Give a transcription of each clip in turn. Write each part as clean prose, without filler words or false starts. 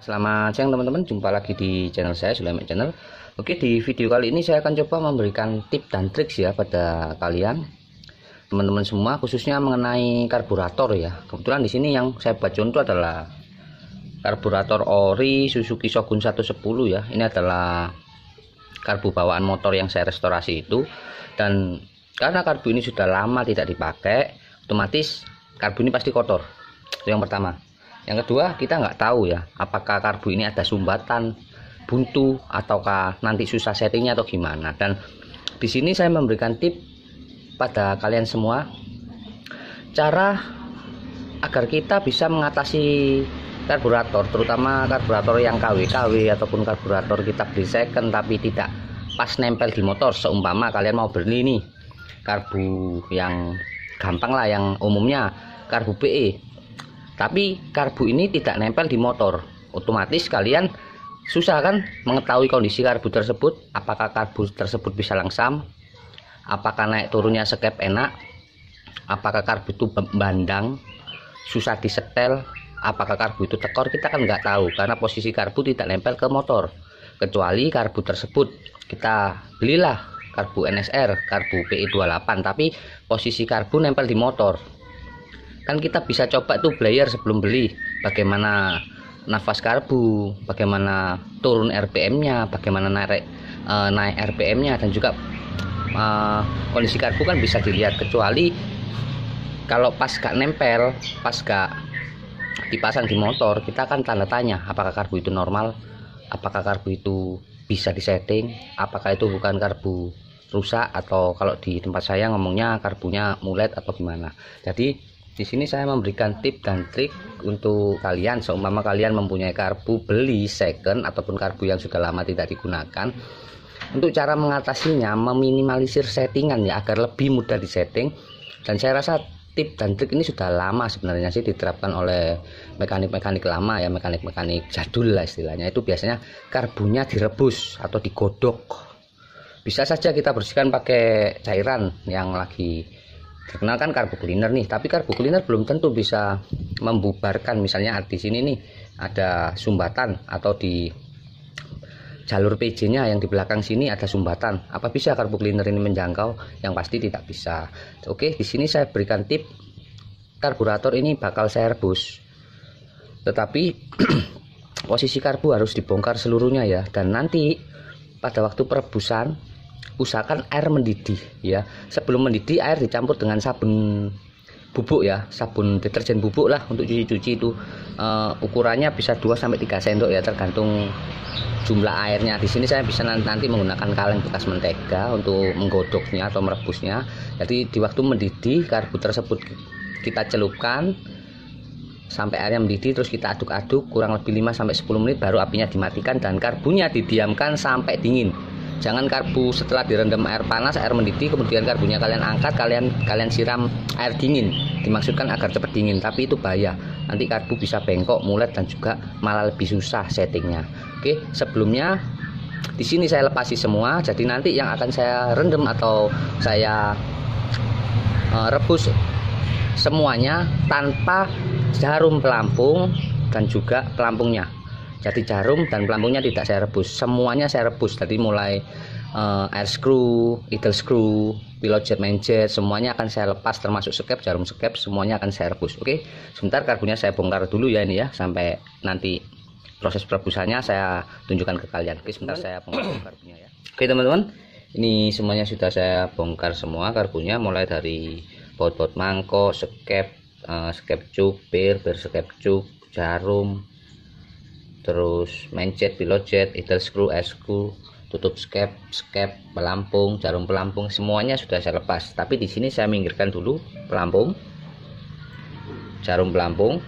Selamat siang teman-teman, jumpa lagi di channel saya Sulaiman Channel. Oke, di video kali ini saya akan coba memberikan tip dan trik ya pada kalian teman-teman semua, khususnya mengenai karburator ya. Kebetulan di sini yang saya buat contoh adalah karburator ori Suzuki Shogun 110 ya. Ini adalah karbu bawaan motor yang saya restorasi itu, dan karena karbu ini sudah lama tidak dipakai, otomatis karbu ini pasti kotor. Itu yang pertama. Yang kedua, kita nggak tahu ya apakah karbu ini ada sumbatan, buntu, ataukah nanti susah settingnya atau gimana. Dan di sini saya memberikan tip pada kalian semua cara agar kita bisa mengatasi karburator, terutama karburator yang KW ataupun karburator kita beli second tapi tidak pas nempel di motor. Seumpama kalian mau beli nih karbu yang gampang lah, yang umumnya karbu PE, tapi karbu ini tidak nempel di motor, otomatis kalian susah kan mengetahui kondisi karbu tersebut. Apakah karbu tersebut bisa langsam, apakah naik turunnya skep enak, apakah karbu itu bandang susah disetel, apakah karbu itu tekor. Kita kan nggak tahu karena posisi karbu tidak nempel ke motor. Kecuali karbu tersebut kita belilah karbu NSR, karbu PE28, tapi posisi karbu nempel di motor. Kan kita bisa coba tuh belajar sebelum beli, bagaimana nafas karbu, bagaimana turun RPM-nya, bagaimana naik RPM-nya, dan juga kondisi karbu kan bisa dilihat. Kecuali kalau pas gak nempel, pas gak dipasang di motor, kita kan tanda tanya apakah karbu itu normal, apakah karbu itu bisa disetting, apakah itu bukan karbu rusak, atau kalau di tempat saya ngomongnya karbunya mulet atau gimana. Jadi di sini saya memberikan tip dan trik untuk kalian, seumpama kalian mempunyai karbu beli second ataupun karbu yang sudah lama tidak digunakan, untuk cara mengatasinya, meminimalisir settingan ya agar lebih mudah disetting. Dan saya rasa tip dan trik ini sudah lama sebenarnya sih diterapkan oleh mekanik-mekanik lama ya, mekanik-mekanik jadul lah istilahnya. Itu biasanya karbunya direbus atau digodok. Bisa saja kita bersihkan pakai cairan yang lagi terkenal kan karbu cleaner nih, tapi karbu cleaner belum tentu bisa membubarkan. Misalnya di sini nih ada sumbatan, atau di jalur PJ-nya yang di belakang sini ada sumbatan. Apa bisa karbu cleaner ini menjangkau? Yang pasti tidak bisa. Oke, di sini saya berikan tip, karburator ini bakal saya rebus, tetapi posisi karbu harus dibongkar seluruhnya ya. Dan nanti pada waktu perebusan usahakan air mendidih ya. Sebelum mendidih, air dicampur dengan sabun bubuk ya, sabun deterjen bubuk lah untuk cuci-cuci itu. Ukurannya bisa 2-3 sendok ya, tergantung jumlah airnya. Di sini saya bisa nanti menggunakan kaleng bekas mentega untuk menggodoknya atau merebusnya. Jadi di waktu mendidih, karbu tersebut kita celupkan sampai airnya mendidih, terus kita aduk-aduk kurang lebih 5-10 menit, baru apinya dimatikan dan karbunya didiamkan sampai dingin. Jangan karbu setelah direndam air panas, air mendidih, kemudian karbunya kalian angkat, kalian siram air dingin. Dimaksudkan agar cepat dingin, tapi itu bahaya. Nanti karbu bisa bengkok, mulet, dan juga malah lebih susah settingnya. Oke, sebelumnya di sini saya lepasi semua. Jadi nanti yang akan saya rendam atau saya rebus semuanya tanpa jarum pelampung dan juga pelampungnya. Jadi jarum dan pelampungnya tidak saya rebus, semuanya saya rebus. Jadi mulai air screw, idle screw, pilot jet, main jet, semuanya akan saya lepas, termasuk skep, jarum skep, semuanya akan saya rebus. Oke, sebentar karbunya saya bongkar dulu ya ini ya, sampai nanti proses perebusannya saya tunjukkan ke kalian. Oke, sebentar saya bongkar karbunya ya. Oke teman-teman, ini semuanya sudah saya bongkar semua karbunya, mulai dari baut-baut mangkok, skep, skep cuk, bir skep cuk, jarum, terus main jet, pilot jet, idle screw, air screw, tutup skep, pelampung, jarum pelampung, semuanya sudah saya lepas. Tapi di sini saya minggirkan dulu pelampung, jarum pelampung,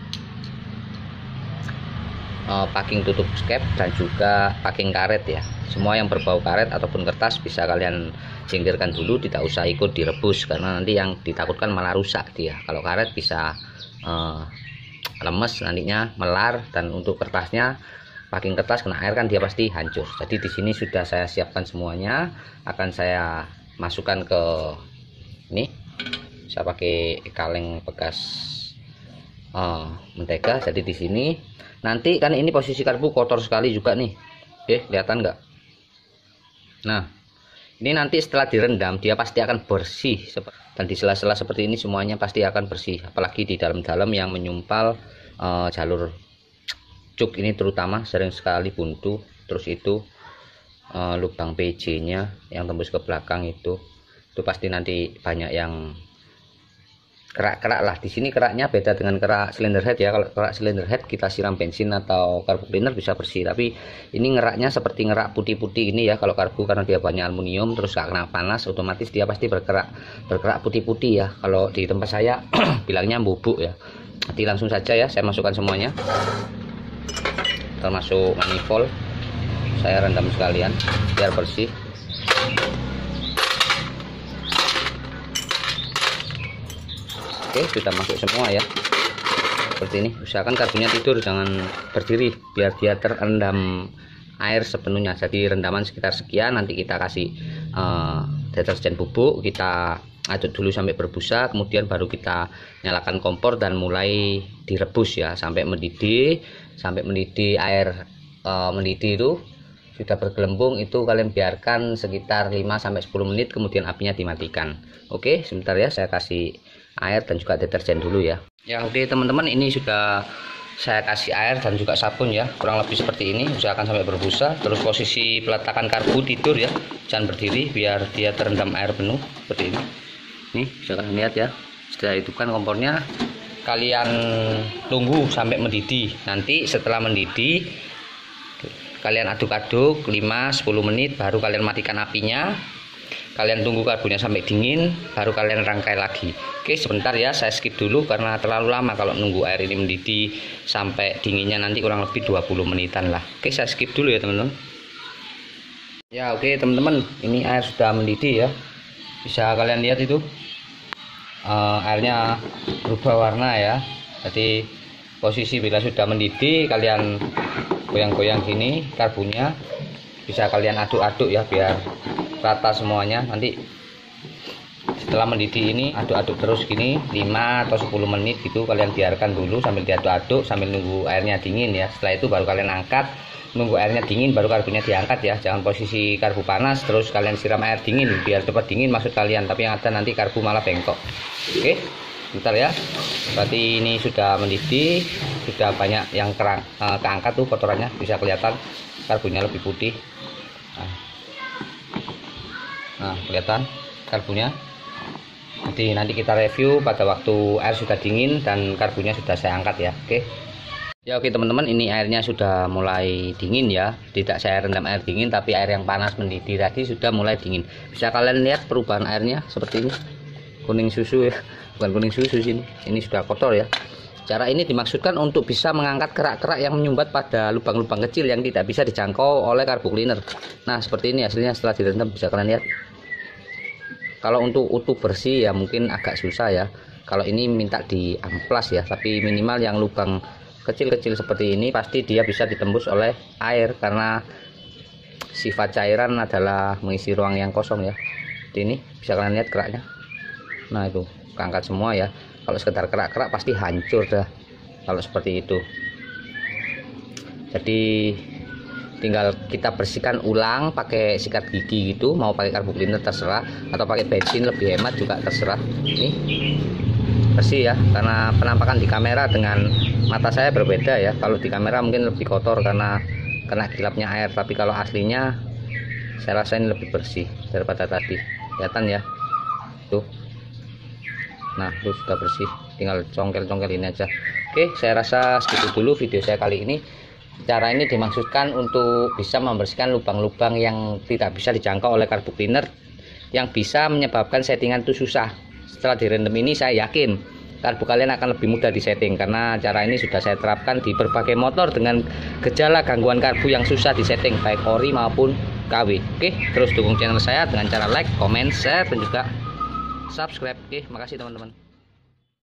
packing tutup skep, dan juga packing karet ya. Semua yang berbau karet ataupun kertas bisa kalian singkirkan dulu, tidak usah ikut direbus karena nanti yang ditakutkan malah rusak dia. Kalau karet bisa lemes nantinya, melar, dan untuk kertasnya, packing kertas kena air kan dia pasti hancur. Jadi di sini sudah saya siapkan semuanya, akan saya masukkan ke ini. Saya pakai kaleng bekas mentega. Jadi di sini nanti kan ini posisi karbu kotor sekali juga nih, kelihatan nggak? Nah, ini nanti setelah direndam dia pasti akan bersih, dan di sela-sela seperti ini semuanya pasti akan bersih, apalagi di dalam-dalam yang menyumpal jalur cuk ini terutama sering sekali buntu. Terus itu lubang PJ nya yang tembus ke belakang itu pasti nanti banyak yang kerak-kerak lah. Di sini keraknya beda dengan kerak silinder head ya. Kalau kerak silinder head kita siram bensin atau karbu cleaner bisa bersih, tapi ini ngeraknya seperti ngerak putih-putih ini ya. Kalau karbu karena dia banyak aluminium terus gak kena panas, otomatis dia pasti berkerak putih-putih ya. Kalau di tempat saya bilangnya bubuk ya. Nanti langsung saja ya saya masukkan semuanya, termasuk manifold saya rendam sekalian biar bersih. Oke, sudah masuk semua ya. Seperti ini. Usahakan karbunya tidur, jangan berdiri biar dia terendam air sepenuhnya. Jadi rendaman sekitar sekian, nanti kita kasih deterjen bubuk, kita aduk dulu sampai berbusa, kemudian baru kita nyalakan kompor dan mulai direbus ya sampai mendidih. Sampai mendidih, air mendidih itu sudah bergelembung, itu kalian biarkan sekitar 5-10 menit, kemudian apinya dimatikan. Oke, sebentar ya, saya kasih air dan juga deterjen dulu ya. Oke teman-teman, ini sudah saya kasih air dan juga sabun ya, kurang lebih seperti ini. Usahakan sampai berbusa. Terus posisi peletakan karbu tidur ya, jangan berdiri biar dia terendam air penuh seperti ini. Nih bisa kalian lihat ya. Setelah itu kan kompornya kalian tunggu sampai mendidih. Nanti setelah mendidih kalian aduk-aduk 5-10 menit, baru kalian matikan apinya. Kalian tunggu karbunya sampai dingin, baru kalian rangkai lagi. Oke, sebentar ya, saya skip dulu karena terlalu lama kalau nunggu air ini mendidih sampai dinginnya nanti kurang lebih 20 menitan lah. Oke, saya skip dulu ya teman-teman. Ya oke teman-teman, ini air sudah mendidih ya. Bisa kalian lihat itu airnya berubah warna ya. Jadi posisi bila sudah mendidih, kalian goyang-goyang gini karbunya. Bisa kalian aduk-aduk ya biar rata semuanya. Nanti setelah mendidih ini aduk-aduk terus gini 5 atau 10 menit gitu, kalian biarkan dulu sambil diaduk-aduk sambil nunggu airnya dingin ya. Setelah itu baru kalian angkat, nunggu airnya dingin baru karbunya diangkat ya. Jangan posisi karbu panas terus kalian siram air dingin biar cepat dingin maksud kalian, tapi yang ada nanti karbu malah bengkok. Oke, bentar ya. Berarti ini sudah mendidih, sudah banyak yang keangkat tuh kotorannya, bisa kelihatan karbunya lebih putih. Nah kelihatan karbunya. Nanti kita review pada waktu air sudah dingin dan karbunya sudah saya angkat ya. Oke teman-teman, ini airnya sudah mulai dingin ya. Tidak saya rendam air dingin, tapi air yang panas mendidih tadi sudah mulai dingin. Bisa kalian lihat perubahan airnya seperti ini, kuning susu ya, bukan kuning susu sini. Ini sudah kotor ya. Cara ini dimaksudkan untuk bisa mengangkat kerak-kerak yang menyumbat pada lubang-lubang kecil yang tidak bisa dijangkau oleh karbu cleaner. Nah seperti ini hasilnya setelah direndam, bisa kalian lihat. Kalau untuk utuh bersih ya mungkin agak susah ya. Kalau ini minta di amplas ya, tapi minimal yang lubang kecil-kecil seperti ini pasti dia bisa ditembus oleh air, karena sifat cairan adalah mengisi ruang yang kosong ya. Seperti ini bisa kalian lihat keraknya. Nah itu keangkat semua ya. Kalau sekedar kerak-kerak pasti hancur dah kalau seperti itu. Jadi tinggal kita bersihkan ulang pakai sikat gigi gitu, mau pakai karbu cleaner terserah, atau pakai bensin lebih hemat juga terserah. Ini bersih ya, karena penampakan di kamera dengan mata saya berbeda ya. Kalau di kamera mungkin lebih kotor karena kena kilapnya air, tapi kalau aslinya saya rasa ini lebih bersih daripada tadi. Kelihatan ya tuh. Nah itu sudah bersih, tinggal congkel-congkel ini aja. Oke, saya rasa segitu dulu video saya kali ini. Cara ini dimaksudkan untuk bisa membersihkan lubang-lubang yang tidak bisa dijangkau oleh karbu cleaner, yang bisa menyebabkan settingan itu susah. Setelah direndam ini saya yakin karbu kalian akan lebih mudah disetting, karena cara ini sudah saya terapkan di berbagai motor dengan gejala gangguan karbu yang susah disetting, baik ori maupun KW. Oke, terus dukung channel saya dengan cara like, comment, share, dan juga subscribe. Oke, makasih teman-teman.